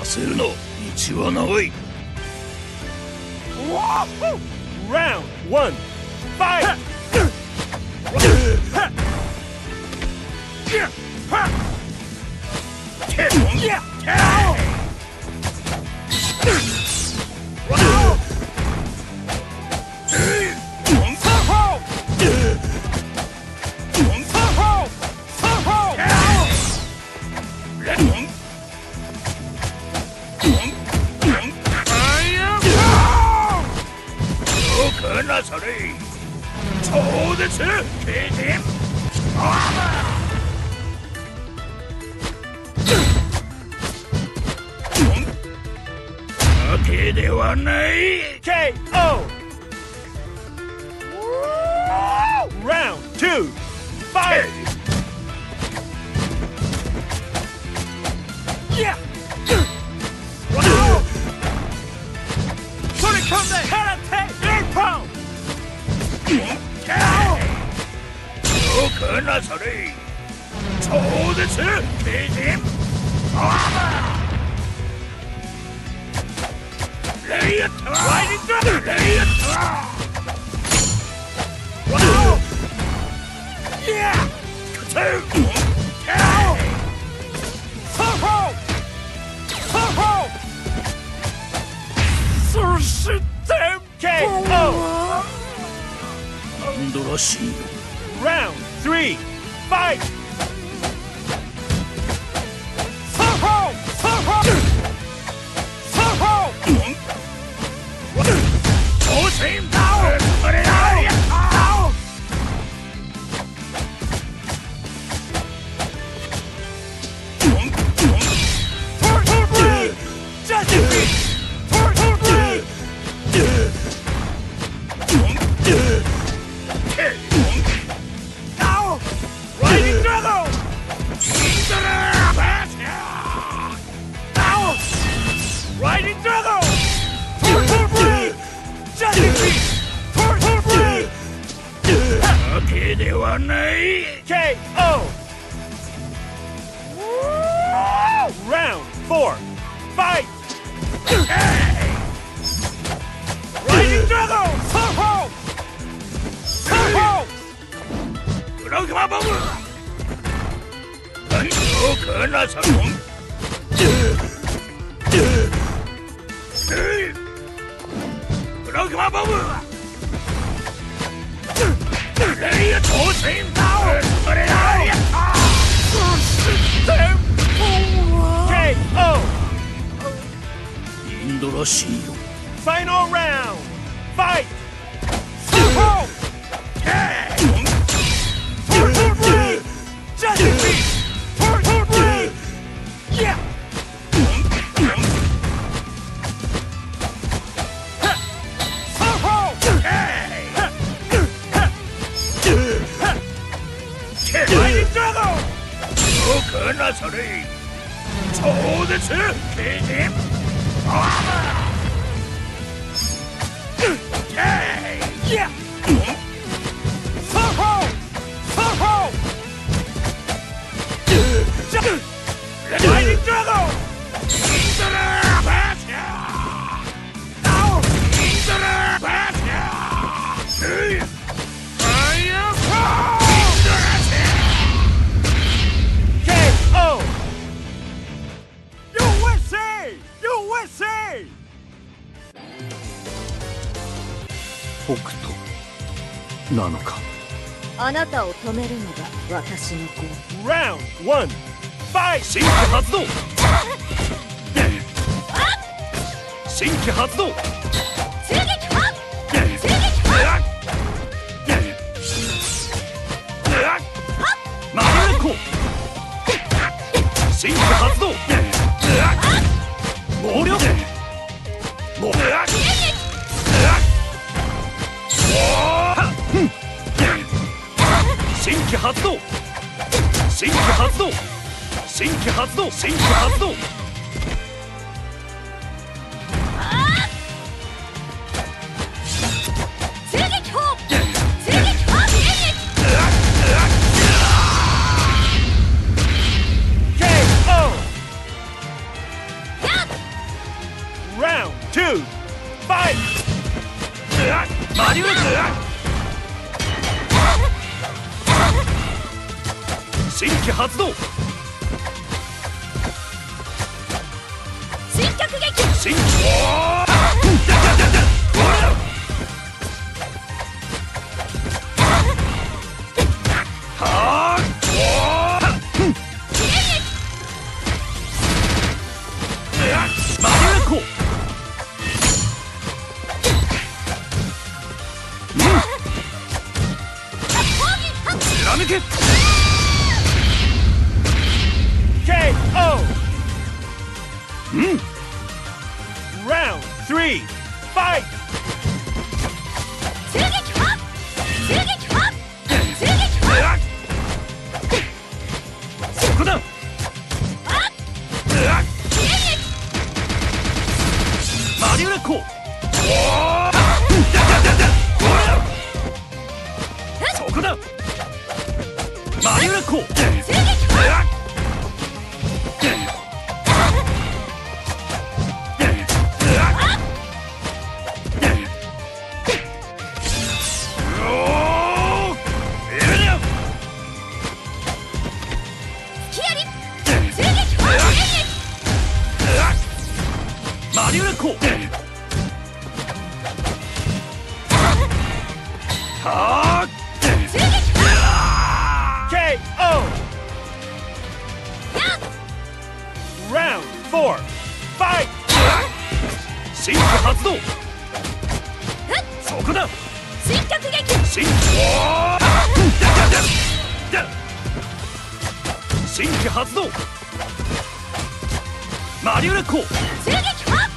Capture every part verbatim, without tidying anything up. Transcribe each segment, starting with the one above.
焦るな、道は長い。 Round one, fight! K O! Round two, fight! Yeah! Put it come the head attack! Air pound! よくなされ。超絶経験。レイアット。ライディングドラゴン。レイアット。ワオ。いや。カツー。キャー。ソーホー。ソーホー。そして K O! なんだらしいよ。 Round three, fight! Soho! Soho! Soho! Oh, same power! Put it out! Out! Turtle Ray! Justin Reed! Turtle Ray! Riding Drago! Riding Drago! Turtle Ray! Justin Reed! Turtle Ray! 負けではない。 K O! Round four, fight! Riding Drago! Soho! Soho! ブラグマボム。何をかなさん。ブラグマボム。レイヤー当選パワー。それだ。 K O! インドらしいよ。 Final round! Fight! Soho! Turtle Ray! Justin Reed! Turtle Ray! Yeah! Soho! Riding Drago! よくなされ。超絶経験。 Yeah! Soho! Soho! Riding Drago! インドラバシャー。インドラバシャー。 I am K O! U S A! U S A! 北斗なのか。 あなたを止めるのが私の子。 Round one, fight! 新規発動。新規発動。 追撃は追撃はマグネコ。新規発動。猛力。もう。新規発動。新規発動。新規発動。新規発動。 追撃砲追撃砲追撃 K O! two, fight! マリウス新規発動新脚撃新規おーはーマリウコ貫けケーオー! うん Round three, fight! 追撃は追撃は追撃はそこだマリウラコそこだマリウラコ追撃はマリウラコはー追撃はケーオー! Round four, fight! 新規発動そこだ新脚撃新おー新規発動マリウラコ追撃は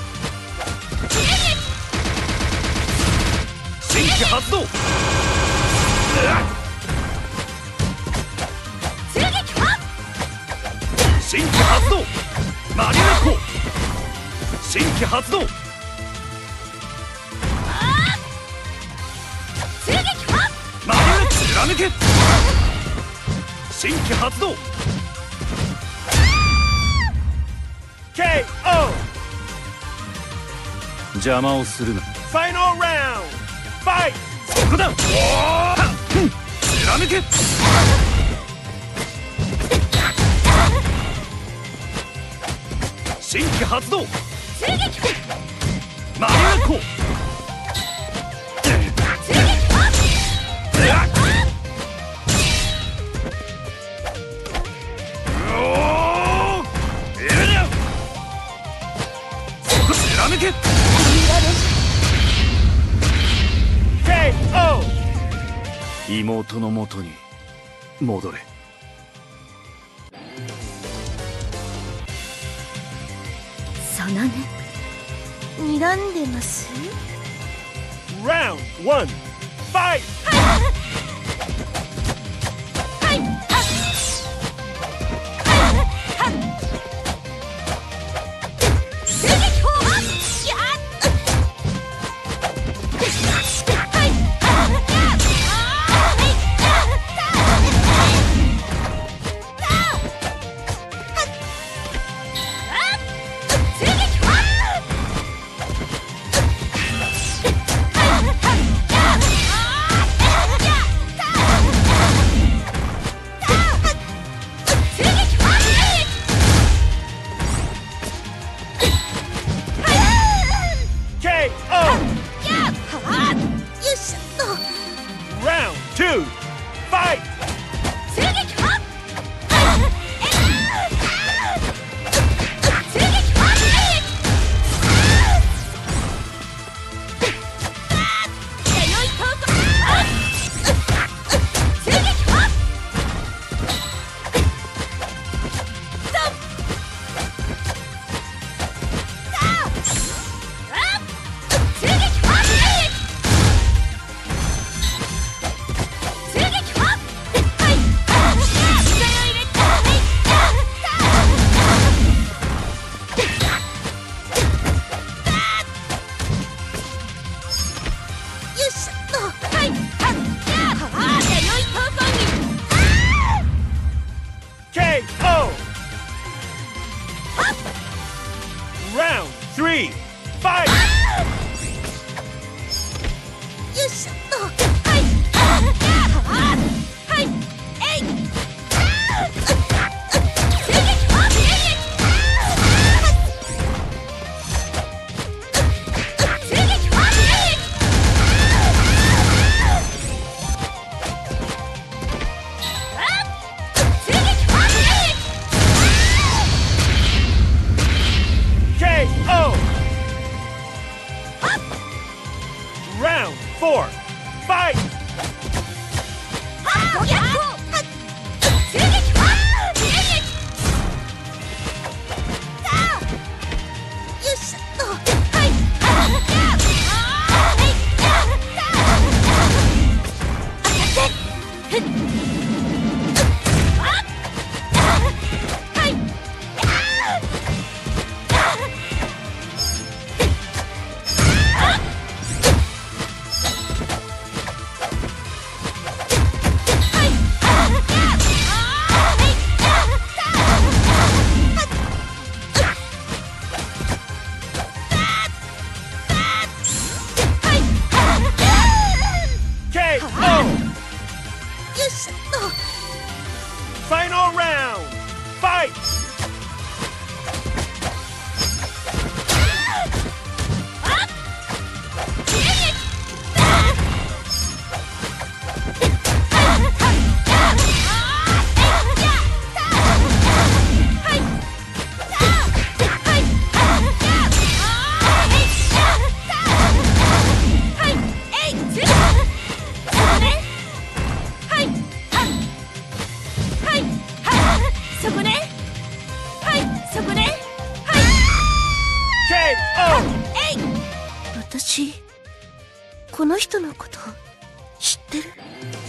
新規発動追撃は新規発動マリウラコ新規発動追撃はマリウラ貫け新規発動ケーオー! 邪魔をするな Final round, fight! そこだおー貫け新規発動追撃はマリウラコ追撃はおーエレニャそこ貫けケーオー! 妹のもとに戻れそのね睨んでます Round one, fight! 追撃砲はや追撃は Fight! よいしょっと。はいはいえいケーオー! Round four! Fight! ケーオー! Final round! Fight! そこねはいそこねケーオー! えい私この人のこと知ってる？